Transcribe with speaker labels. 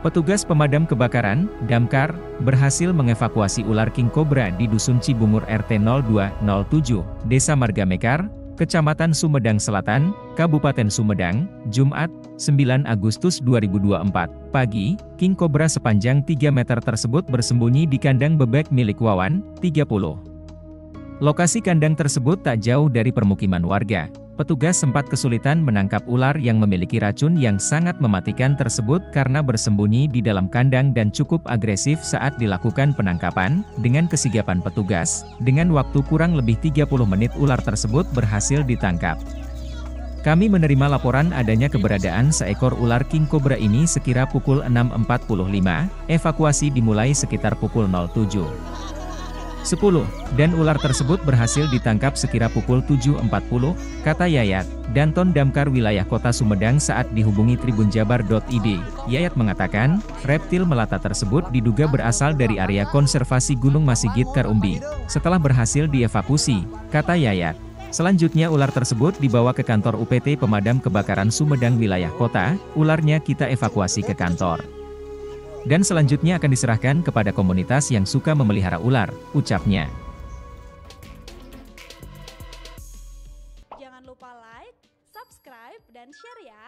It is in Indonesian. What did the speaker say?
Speaker 1: Petugas pemadam kebakaran, damkar, berhasil mengevakuasi ular king cobra di Dusun Cibungur RT 0207, Desa Margamekar, Kecamatan Sumedang Selatan, Kabupaten Sumedang, Jumat, 9 Agustus 2024. Pagi, king cobra sepanjang 3 meter tersebut bersembunyi di kandang bebek milik Wawan, 30. Lokasi kandang tersebut tak jauh dari permukiman warga. Petugas sempat kesulitan menangkap ular yang memiliki racun yang sangat mematikan tersebut karena bersembunyi di dalam kandang dan cukup agresif saat dilakukan penangkapan. Dengan kesigapan petugas, dengan waktu kurang lebih 30 menit ular tersebut berhasil ditangkap. Kami menerima laporan adanya keberadaan seekor ular king cobra ini sekira pukul 6.45, evakuasi dimulai sekitar pukul 07.10, dan ular tersebut berhasil ditangkap sekira pukul 7.40, kata Yayat, Danton Damkar Wilayah Kota Sumedang saat dihubungi tribunjabar.id. Yayat mengatakan, reptil melata tersebut diduga berasal dari area konservasi Gunung Masigit Karumbi. Setelah berhasil dievakuasi, kata Yayat, selanjutnya ular tersebut dibawa ke kantor UPT Pemadam Kebakaran Sumedang Wilayah Kota, ularnya kita evakuasi ke kantor. Dan selanjutnya akan diserahkan kepada komunitas yang suka memelihara ular, ucapnya.
Speaker 2: Jangan lupa like, subscribe, dan share ya!